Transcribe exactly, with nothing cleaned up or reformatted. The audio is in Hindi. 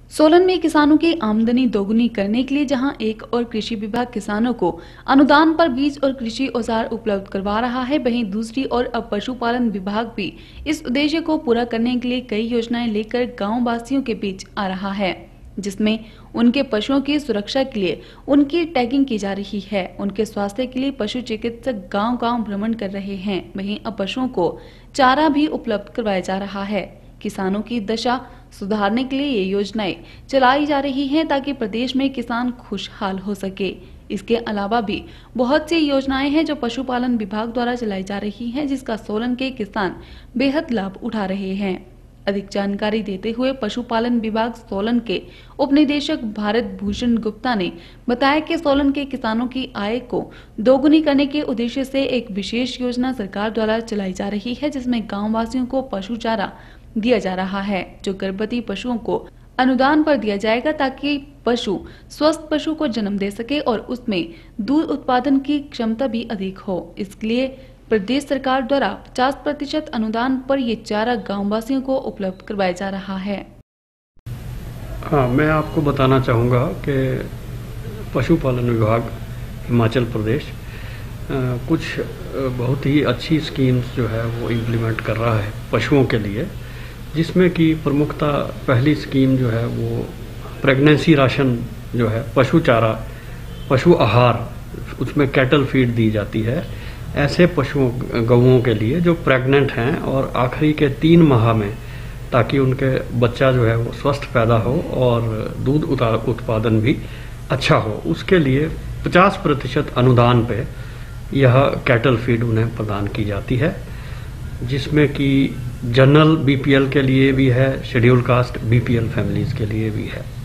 सोलन में किसानों की आमदनी दोगुनी करने के लिए जहां एक और कृषि विभाग किसानों को अनुदान पर बीज और कृषि औजार उपलब्ध करवा रहा है, वहीं दूसरी ओर अब पशुपालन विभाग भी इस उद्देश्य को पूरा करने के लिए कई योजनाएं लेकर गांव वासियों के बीच आ रहा है, जिसमें उनके पशुओं की सुरक्षा के लिए उनकी टैगिंग की जा रही है। उनके स्वास्थ्य के लिए पशु चिकित्सक गाँव-गाँव भ्रमण कर रहे हैं। वहीं अब पशुओं को चारा भी उपलब्ध करवाया जा रहा है। किसानों की दशा सुधारने के लिए ये योजनाएं चलाई जा रही हैं ताकि प्रदेश में किसान खुशहाल हो सके। इसके अलावा भी बहुत सी योजनाएं हैं जो पशुपालन विभाग द्वारा चलाई जा रही हैं, जिसका सोलन के किसान बेहद लाभ उठा रहे हैं। अधिक जानकारी देते हुए पशुपालन विभाग सोलन के उप निदेशक भारत भूषण गुप्ता ने बताया कि सोलन के किसानों की आय को दोगुनी करने के उद्देश्य से एक विशेष योजना सरकार द्वारा चलाई जा रही है, जिसमें गाँव वासियों को पशु चारा दिया जा रहा है, जो गर्भवती पशुओं को अनुदान पर दिया जाएगा ताकि पशु स्वस्थ पशु को जन्म दे सके और उसमें दूध उत्पादन की क्षमता भी अधिक हो। इसके लिए प्रदेश सरकार द्वारा पचास प्रतिशत अनुदान पर ये चारा गाँव वासियों को उपलब्ध करवाया जा रहा है। हाँ, मैं आपको बताना चाहूँगा कि पशुपालन विभाग हिमाचल प्रदेश आ, कुछ बहुत ही अच्छी स्कीम्स जो है वो इम्प्लीमेंट कर रहा है पशुओं के लिए, जिसमें कि प्रमुखता पहली स्कीम जो है वो प्रेगनेंसी राशन जो है, पशु चारा, पशु आहार, उसमें कैटल फीड दी जाती है ऐसे पशुओं गौओं के लिए जो प्रेग्नेंट हैं और आखिरी के तीन माह में, ताकि उनके बच्चा जो है वो स्वस्थ पैदा हो और दूध उत्पादन भी अच्छा हो। उसके लिए पचास प्रतिशत अनुदान पे यह कैटल फीड उन्हें प्रदान की जाती है, जिसमें कि जनरल बीपीएल के लिए भी है, शेड्यूल कास्ट बीपीएल फैमिलीज के लिए भी है।